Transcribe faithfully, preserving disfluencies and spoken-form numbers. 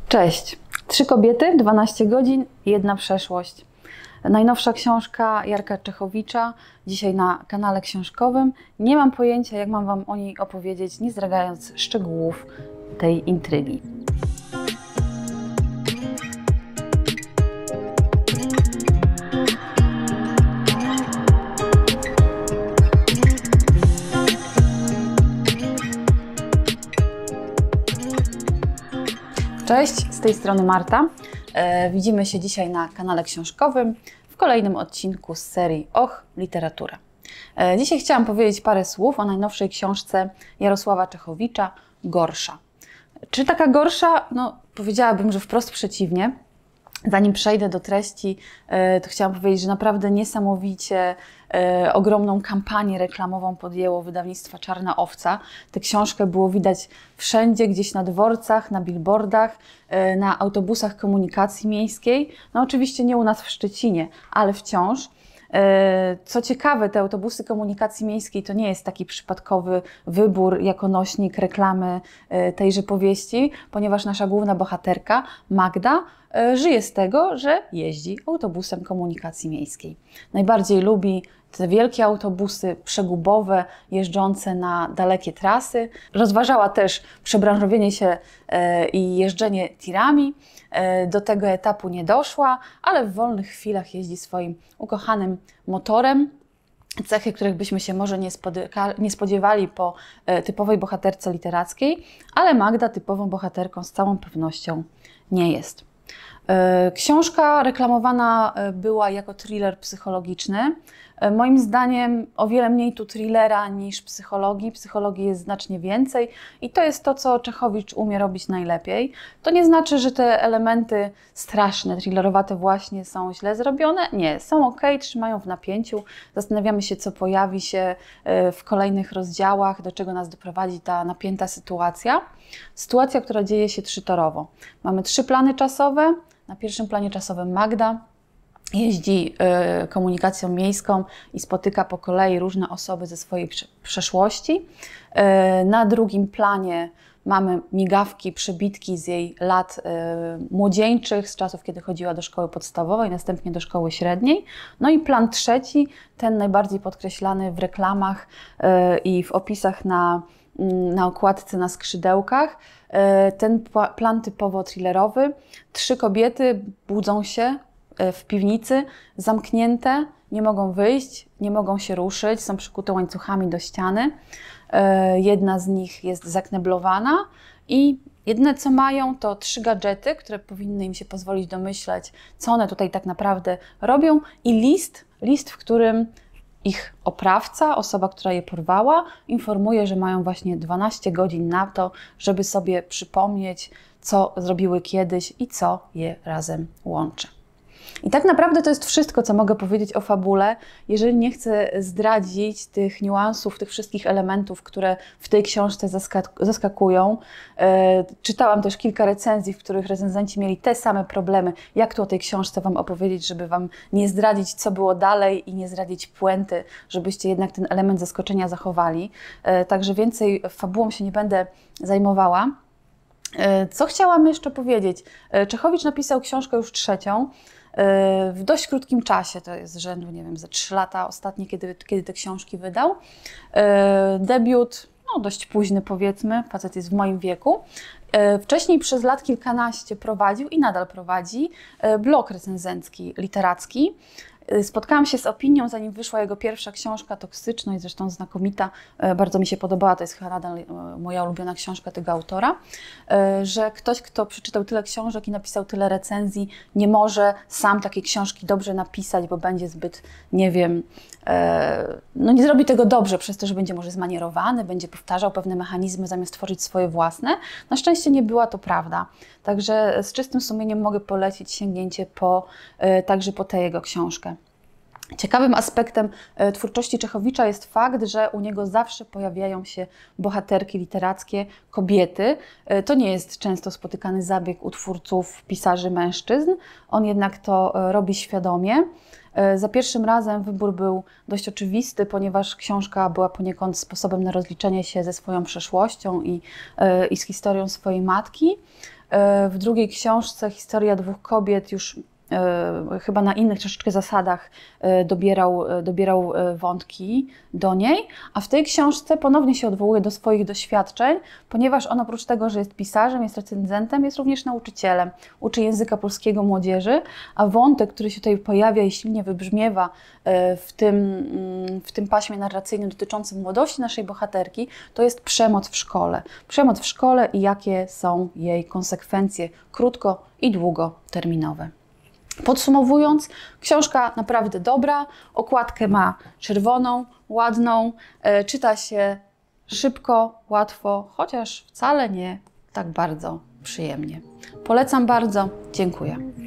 Cześć! Trzy kobiety, dwanaście godzin, jedna przeszłość. Najnowsza książka Jarka Czechowicza, dzisiaj na kanale książkowym. Nie mam pojęcia, jak mam Wam o niej opowiedzieć, nie zdradzając szczegółów tej intrygi. Cześć, z tej strony Marta. E, widzimy się dzisiaj na kanale książkowym w kolejnym odcinku z serii Och, literatura. E, dzisiaj chciałam powiedzieć parę słów o najnowszej książce Jarosława Czechowicza Gorsza. Czy taka gorsza? No, powiedziałabym, że wprost przeciwnie. Zanim przejdę do treści, to chciałam powiedzieć, że naprawdę niesamowicie e, ogromną kampanię reklamową podjęło wydawnictwo Czarna Owca. Tę książkę było widać wszędzie, gdzieś na dworcach, na billboardach, e, na autobusach komunikacji miejskiej. No oczywiście nie u nas w Szczecinie, ale wciąż. Co ciekawe, te autobusy komunikacji miejskiej to nie jest taki przypadkowy wybór jako nośnik reklamy tejże powieści, ponieważ nasza główna bohaterka, Magda, żyje z tego, że jeździ autobusem komunikacji miejskiej. Najbardziej lubi te wielkie autobusy przegubowe, jeżdżące na dalekie trasy. Rozważała też przebranżowienie się i jeżdżenie tirami. Do tego etapu nie doszła, ale w wolnych chwilach jeździ swoim ukochanym motorem. Cechy, których byśmy się może nie, nie spodziewali po typowej bohaterce literackiej, ale Magda typową bohaterką z całą pewnością nie jest. Książka reklamowana była jako thriller psychologiczny. Moim zdaniem o wiele mniej tu thrillera niż psychologii. Psychologii jest znacznie więcej i to jest to, co Czechowicz umie robić najlepiej. To nie znaczy, że te elementy straszne, thrillerowate właśnie są źle zrobione. Nie, są ok, trzymają w napięciu. Zastanawiamy się, co pojawi się w kolejnych rozdziałach, do czego nas doprowadzi ta napięta sytuacja. Sytuacja, która dzieje się trzytorowo. Mamy trzy plany czasowe. Na pierwszym planie czasowym Magda jeździ y, komunikacją miejską i spotyka po kolei różne osoby ze swojej przeszłości. Y, na drugim planie mamy migawki, przebitki z jej lat y, młodzieńczych, z czasów, kiedy chodziła do szkoły podstawowej, następnie do szkoły średniej. No i plan trzeci, ten najbardziej podkreślany w reklamach y, i w opisach na, y, na okładce, na skrzydełkach. Ten plan typowo thrillerowy. Trzy kobiety budzą się w piwnicy, zamknięte, nie mogą wyjść, nie mogą się ruszyć, są przykute łańcuchami do ściany. Jedna z nich jest zakneblowana i jedyne co mają to trzy gadżety, które powinny im się pozwolić domyśleć, co one tutaj tak naprawdę robią, i list, list, w którym ich oprawca, osoba, która je porwała, informuje, że mają właśnie dwanaście godzin na to, żeby sobie przypomnieć, co zrobiły kiedyś i co je razem łączy. I tak naprawdę to jest wszystko, co mogę powiedzieć o fabule, jeżeli nie chcę zdradzić tych niuansów, tych wszystkich elementów, które w tej książce zaskakują. E, czytałam też kilka recenzji, w których recenzenci mieli te same problemy, jak tu o tej książce Wam opowiedzieć, żeby Wam nie zdradzić, co było dalej i nie zdradzić puenty, żebyście jednak ten element zaskoczenia zachowali. E, także więcej fabułą się nie będę zajmowała. E, co chciałam jeszcze powiedzieć? E, Czechowicz napisał książkę już trzecią, w dość krótkim czasie, to jest z rzędu, nie wiem, ze trzy lata ostatnie, kiedy, kiedy te książki wydał. Debiut, no dość późny powiedzmy, facet jest w moim wieku. Wcześniej przez lat kilkanaście prowadził i nadal prowadzi blog recenzencki, literacki. Spotkałam się z opinią, zanim wyszła jego pierwsza książka, Toksyczność, zresztą znakomita, bardzo mi się podobała, to jest chyba nadal moja ulubiona książka tego autora, że ktoś, kto przeczytał tyle książek i napisał tyle recenzji, nie może sam takiej książki dobrze napisać, bo będzie zbyt, nie wiem, no nie zrobi tego dobrze, przez to, że będzie może zmanierowany, będzie powtarzał pewne mechanizmy zamiast tworzyć swoje własne. Na szczęście nie była to prawda. Także z czystym sumieniem mogę polecić sięgnięcie po, także po tę jego książkę. Ciekawym aspektem twórczości Czechowicza jest fakt, że u niego zawsze pojawiają się bohaterki literackie, kobiety. To nie jest często spotykany zabieg u twórców, pisarzy, mężczyzn. On jednak to robi świadomie. Za pierwszym razem wybór był dość oczywisty, ponieważ książka była poniekąd sposobem na rozliczenie się ze swoją przeszłością i, i z historią swojej matki. W drugiej książce Historia dwóch kobiet już chyba na innych troszeczkę zasadach dobierał, dobierał wątki do niej, a w tej książce ponownie się odwołuje do swoich doświadczeń, ponieważ on oprócz tego, że jest pisarzem, jest recenzentem, jest również nauczycielem. Uczy języka polskiego młodzieży, a wątek, który się tutaj pojawia i silnie wybrzmiewa w tym, w tym paśmie narracyjnym dotyczącym młodości naszej bohaterki, to jest przemoc w szkole. Przemoc w szkole i jakie są jej konsekwencje krótko- i długoterminowe. Podsumowując, książka naprawdę dobra, okładkę ma czerwoną, ładną, e, czyta się szybko, łatwo, chociaż wcale nie tak bardzo przyjemnie. Polecam bardzo, dziękuję.